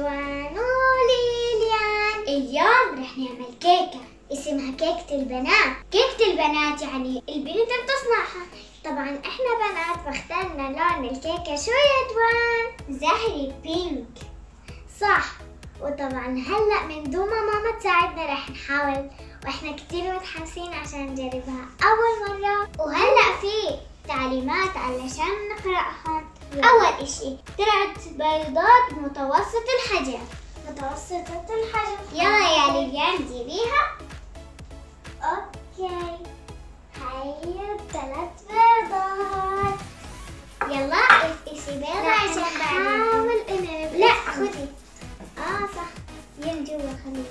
جوان وليليان. اليوم رح نعمل كيكة اسمها كيكة البنات. كيكة البنات يعني البنت بتصنعها. طبعا احنا بنات فاخترنا لون الكيكة شو يا جوان؟ زهري بينك صح. وطبعا هلا من دون ما ماما تساعدنا رح نحاول، واحنا كتير متحمسين عشان نجربها اول مرة. وهلا في تعليمات علشان نقرأهم. اول اشي 3 بيضات متوسط الحجم. متوسطة الحجم. يلا يا ليليان جيبيها. اوكي هيا 3 بيضات. يلا افقسي بيضة عشان نحاول انه لا خدي. صح ين جوا خليها.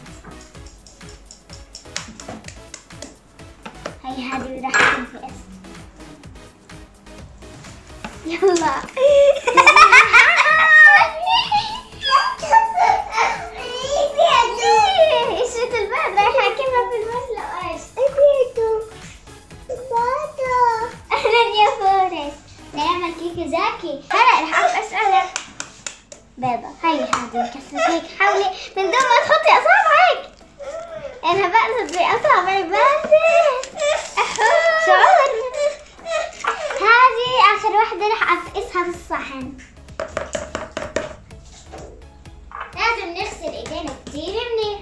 هي هذه راح تنفقس. يلا قشرة البيض رايحة كلها في المسلق. ايش؟ اهلا يا فارس. نعمل كيكة زاكي. هلا رح اسألك بيضة. هي هذه كسرة هيك. حاولي من دون ما تحطي اصابعك. انا بقصد باصابعي باردة. شعور. هذه اخر وحدة رح افقسها في الصحن. لازم نغسل ايدينا كتير منيح.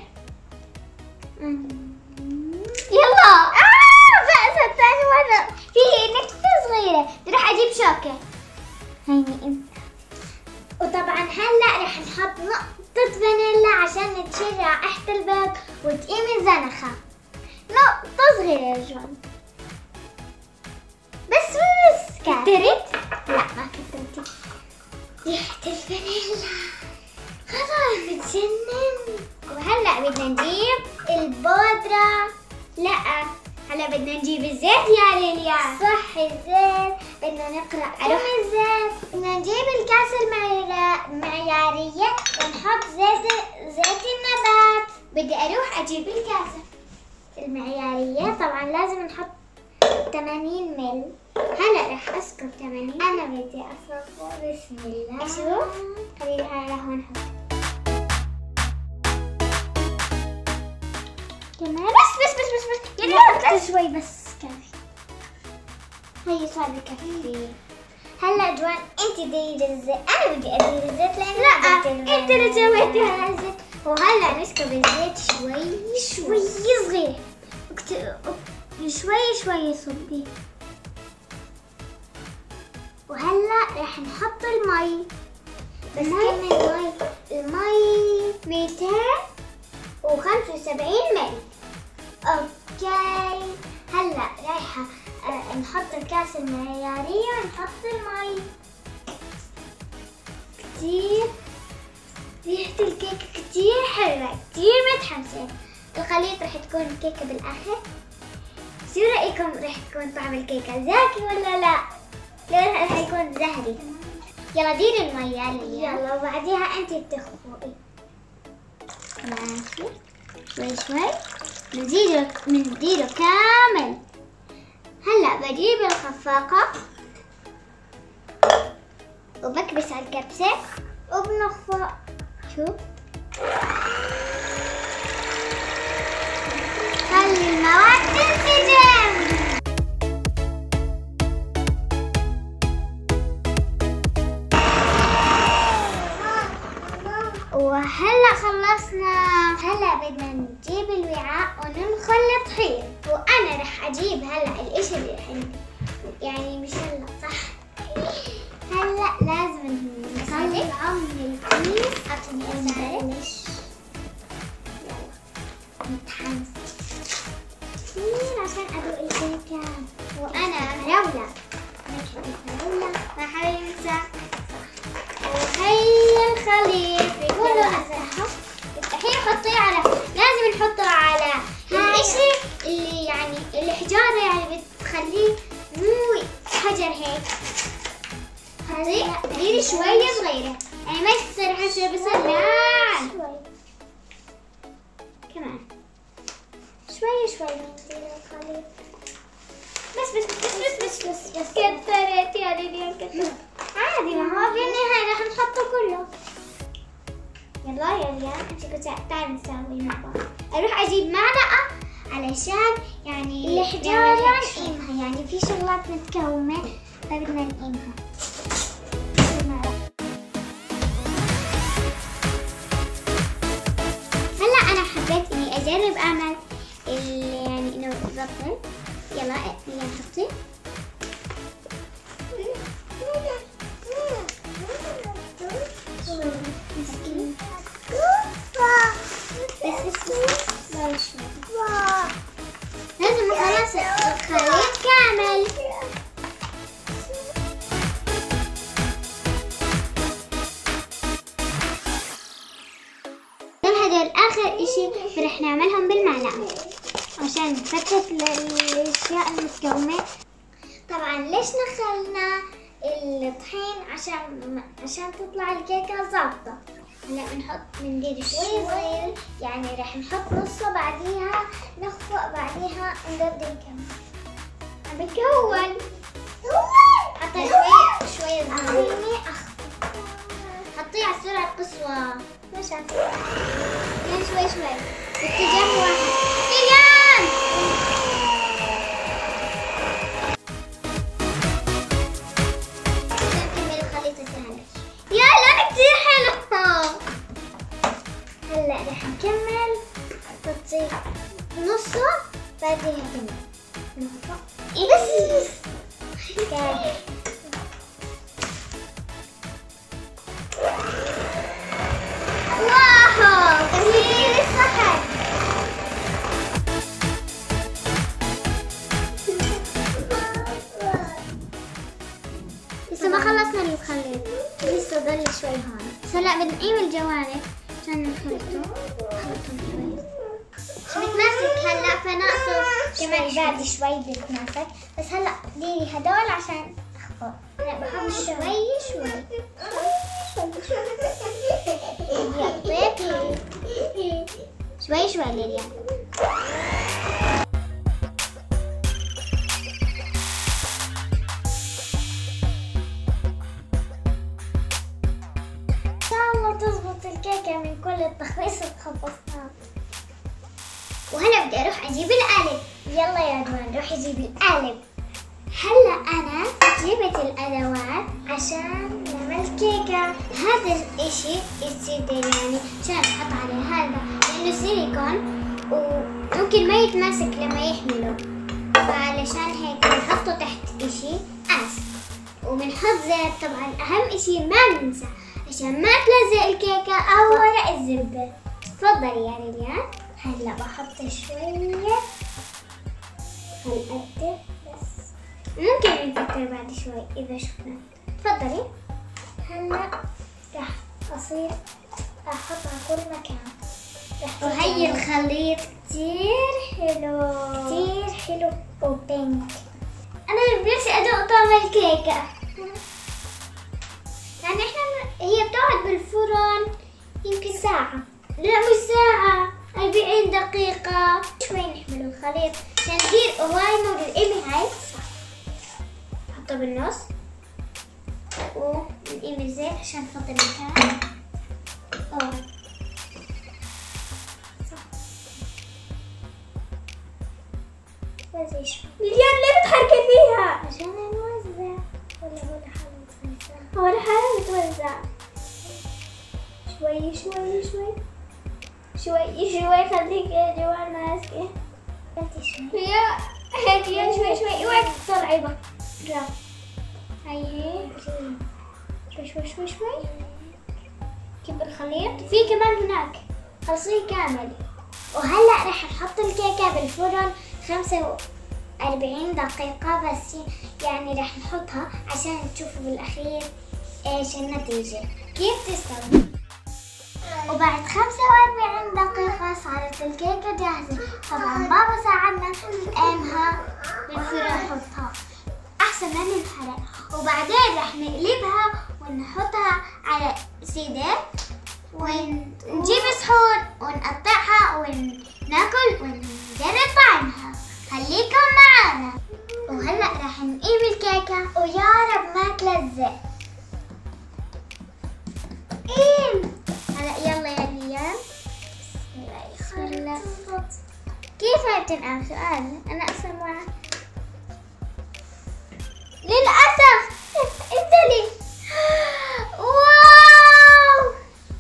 يلا فقست ثاني مرة. في نكتة صغيرة رح اجيب شوكة. هيني انت. وطبعا هلا رح نحط نقطة فانيلا عشان تشيل رائحة البيض وتقيم الزنخة. نقطة صغيرة يا جوان. بس كترت؟ لا ما كترتي. ريحة الفانيلا خلاص بتجنن. وهلا بدنا نجيب البودرة. لا هلا بدنا نجيب الزيت يا ليليان. صح الزيت. بدنا نقرأ كم الزيت. بدنا نجيب الكاس المعيارية ونحط زيت النبات. بدي اروح اجيب الكاسة المعيارية. طبعا لازم نحط 80 مل. هلا رح اسكب 80. انا بدي اصفر. بسم الله. شو؟ خليها لهون نحط كمان. بس يلا شوي بس كافي. هي صار بكفي. هلا جوان انت ديري الزيت. انا بدي ادير الزيت لان لا انت اللي سويتها الزيت. وهلا نسكب الزيت شوي صغير. شوي صبي. وهلا رح نحط المي. بس كم المي 275 مل. اوكي هلا رايحة نحط الكاس المعيارية ونحط المي. كتير ريحة الكيكة كتير حلوة. كتير متحمسة. الخليط رح تكون الكيكة بالاخر. شو رأيكم رح تكون طعم الكيكة زاكي ولا لا؟ لا رح يكون زهري. يلا ديري المي يا ليليان. يلا وبعديها انت بتخفقي. ماشي شوي بنديره كامل. هلا بجيب الخفاقة وبكبس على الكبسة وبنخفق. شوف خلي المواد تنسجم. وهلا خلصنا. هلا بدنا نجيب الوعاء ونخلط حيل. وانا رح اجيب هلا الاشي اللي يعني مش هلا صح. هلا لازم نطلعه من الكيس. اعطيني ازرق. يلا متحمسة كثير عشان ادوق الكيكة. وانا مراولة. ما حابة ننسى. وهي الخليط بيقولوا أسحب. الحين حطيه على لازم نحطه على الاشي اللي يعني الحجارة يعني بتخليه مو حجر هيك. حطيه ديري شوية صغيرة يعني ما تصير حجر بس لا شوي كمان. يلا يا ريان انت كنت تعالي نسوي مع بعض. اروح اجيب معلقة علشان يعني الحجارة نقيمها، يعني في شغلات متكومة فبدنا نقيمها. هلا انا حبيت اني اجرب اعمل يعني انه ضبط. يلا نحطي لازم خلاص الخليط كامل. هذول آخر إشي رح نعملهم بالمعلقة عشان نفتت الأشياء المتكومة. طبعا ليش نخلنا الطحين؟ عشان تطلع الكيكة ظابطة. هلا بنحط منديل شوي صغير، يعني رح نحط نصه بعديها نخفق بعديها نقدم كمان. عم بتكون حطي شوي صغيرة حطيه على السرعة القصوى. مش عارفة يعني شوي باتجاه واحد. ريان نكمل الخليط الثاني. يا لا كتير حلو. هلا رح نكمل تحطي نصه بعدين نكمل بس كده. واو كثير صحن. لسه ما خلصنا الخليط، لسه ضل شوي هون. بس هلا بدنا نقيم الجوانب عشان نخلطهم شوي. مش متماسك هلا فناقصه كمان بعد شوي بيتماسك. بس هلا ديري هدول عشان اخفق. هلا بحط شوي شوي ليليان. ان شاء الله تزبط الكيكة من كل التخبيص اللي خبصناه. وهلا بدي اروح اجيب القالب. يلا يا دوان روحي جيبي القالب. هلا انا جبت الادوات عشان نعمل كيكه. هذا الاشي يصير يعني عشان احط عليه هذا لانه سيليكون وممكن ما يتماسك لما يحمله، فعلشان هيك بنحطه تحت اشي قاس وبنحط زيت. طبعا اهم اشي ما ننسى عشان ما تلزق الكيكه او ورق الزبده. تفضلي يا ريان. هلا بحط شويه هالقد بس، ممكن نفكر بعد شوي إذا شفنا. تفضلي. هلا رح أصير أحطها كل مكان. وهي الخليط كتير حلو وبينك. أنا نفسي أدوق طعم الكيكة. يعني هي بتقعد بالفرن يمكن ساعة. لا مش ساعة، 40 دقيقة. شوي نحمل الخليط عشان تصير هواي موجود. إيمي هاي نحطه بالنص ونقيم الزيت عشان نحط المكان. وزي شوي. ليليان ليه بتحركي فيها؟ عشان نوزع. ولا هو لحاله متوزع؟ هو لحاله متوزع. شوي خليك يا جوان ماسكة. يا هيك يا شوي اوعي تطلعي برا. هي شوي كب الخليط. في كمان هناك خلصيه كامل. وهلا رح نحط الكيكة بالفرن 45 دقيقة بس، يعني رح نحطها عشان تشوفوا بالاخير ايش النتيجة كيف تستوي. وبعد 45 دقيقة صارت الكيكة جاهزة. طبعا بابا ساعدنا نقيمها بالفرن نحطها أحسن ما ننحرق. وبعدين رح نقلبها ونحطها على سيدة ونجيب صحون ونقطعها وناكل ونجرب طعمها. خليكم معنا. وهلأ رح نقيم الكيكة ويا رب ما تلزق. هلا يلا ليش ما بتنقل سؤال؟ أنا أصلا ما للأسف انزلي. واو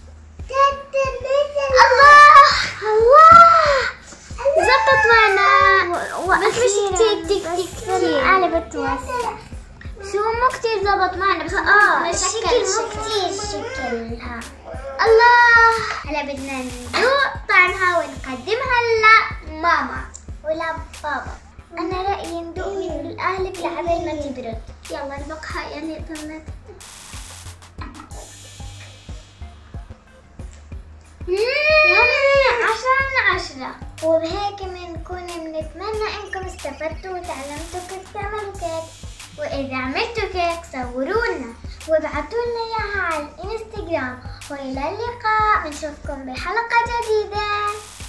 الله زبطت معنا، بس مش كتير أنا بتوسع. شو مو كتير زبط معنا، بس الشكل مو كتير شكلها. الله هلا بدنا ندوق طعمها ونقدمها لماما ولا بابا. أنا رأيي ندوق من القالب لعبال ما تبرد. يلا البقها يعني ضلت. يومي 10/10. وبهيك بنكون بنتمنى انكم استفدتوا وتعلمتوا كيف تعملوا كيك، واذا عملتوا كيك صورونا وابعتوا لنا اياها على الانستغرام. والى اللقاء، بنشوفكم بحلقة جديدة.